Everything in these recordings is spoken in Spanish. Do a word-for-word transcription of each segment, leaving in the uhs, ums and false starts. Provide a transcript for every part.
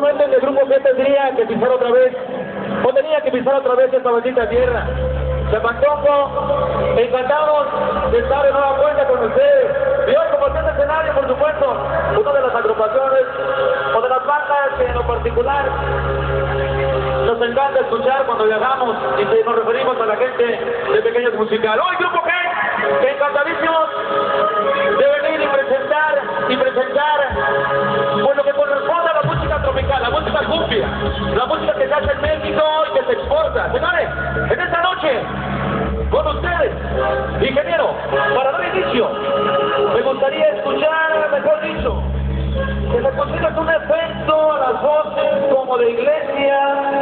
comandante del grupo que tendría que pisar otra vez, o tenía que pisar otra vez esta bendita tierra. Chapantongo, encantados de estar de nueva cuenta con ustedes. Y hoy, como este escenario, por supuesto, una de las agrupaciones o de las bandas que en lo particular nos encanta escuchar cuando viajamos y que nos referimos a la gente de Pequeños Musical. Hoy, Grupo G, encantadísimos de venir y presentar y presentar pues lo que corresponde a la música tropical, la música cumbia, la música que se hace en México y que se exporta. Señores, en esta noche, con ustedes, ingeniero, para dar inicio, me gustaría escuchar, mejor dicho, que le consigas un efecto a las voces como de iglesia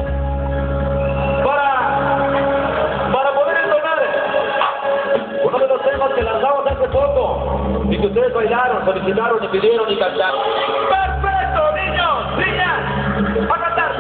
para, para poder entonar uno de los temas que lanzamos hace poco y que ustedes bailaron, solicitaron y pidieron y cantaron. ¡Perfecto, niños, niñas! ¡A cantarse!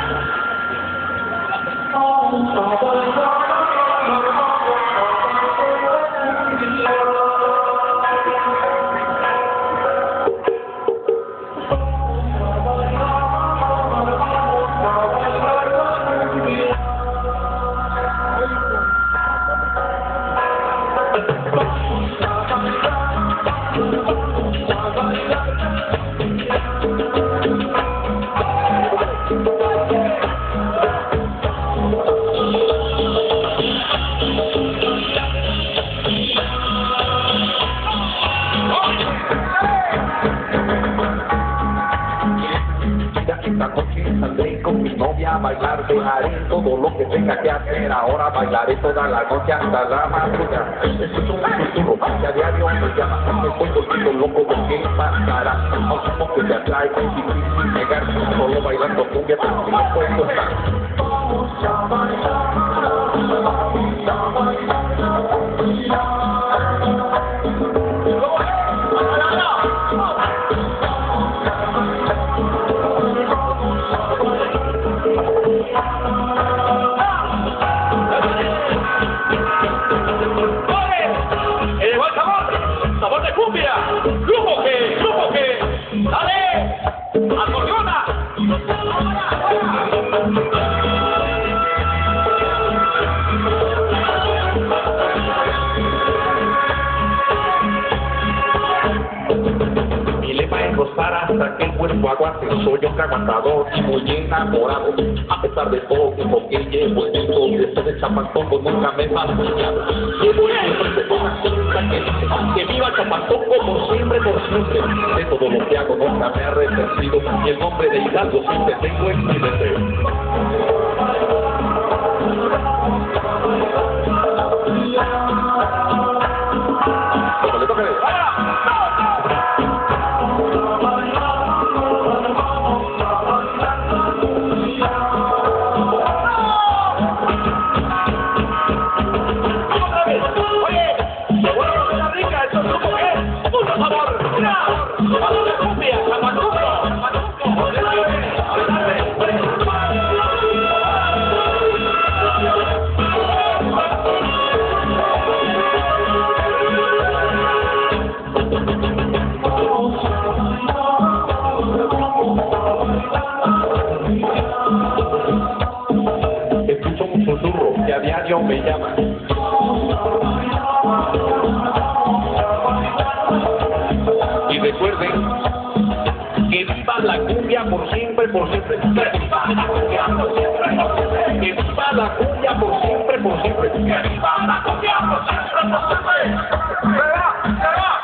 Esta noche saldré con mi novia a bailar, dejaré todo lo que tenga que hacer, ahora bailaré toda la noche hasta la madrugada. Esto es un susurro que a diario me llama, me estoy volviendo loco de qué pasará. No somos que te atrae, es difícil negar, solo bailando cumbia, pero si no puedo estar. Vamos a bailar, vamos a bailar. ¡Sabor de cumbia! ¡Grupo G! ¡Grupo G! ¡Dale! ¡Acordeona! Mi lema es gozar hasta que el cuerpo aguante. Soy un aguantador y muy enamorado. A pesar de todo tiempo que llevo en esto, después de Chapantongo nunca me he fastidiado. Llevo siempre de una cinta que dice que viva Chapantongo por siempre, por siempre. De todo lo que hago nunca me he arrepentido y el nombre de Hidalgo siempre tengo en mi deseo. ¡Tócale, tócale! Escucho un susurro que a diario me llama. Y recuerden que viva la cumbia por siempre, por siempre. Que viva la cumbia por siempre, por siempre. Que viva la cumbia por siempre, por siempre. Que viva la cumbia por siempre, por siempre. ¡Se va! ¡Se va!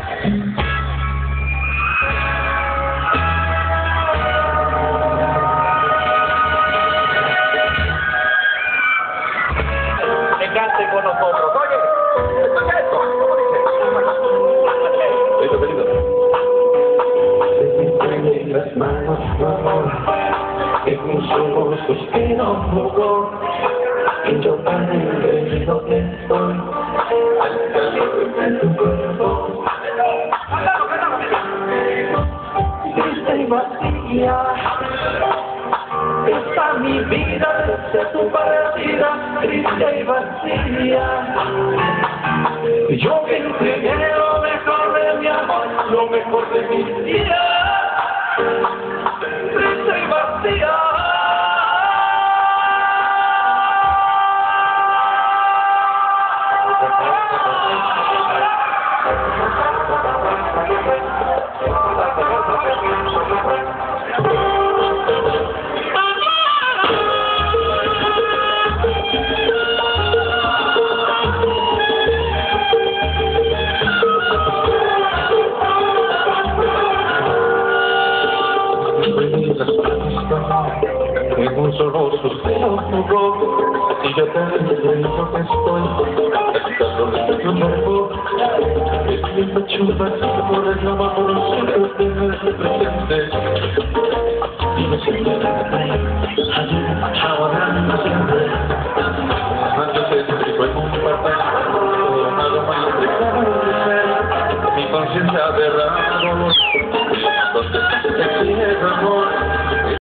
Cante con nosotros. Oye, escucha esto. ¿Cómo dice? Venido, venido. En las manos, tu amor, en mis ojos suspiro un poco, y yo tan engreído que estoy, al calor de tu cuerpo. Triste y vacía está mi vida desde tu partida, triste y vacía. Yo que entregué lo mejor de mi amor, lo mejor de mi vida. Triste y solo suspiro tu voz, y yo te digo que estoy agitando de tu cuerpo. Es mi pecho vacío por el llama por los sitios que me presentes. Dime siempre ayer, ahora, no siempre. Antes de que fue un papel, una goma y un mi conciencia derramó. Entonces te quiero.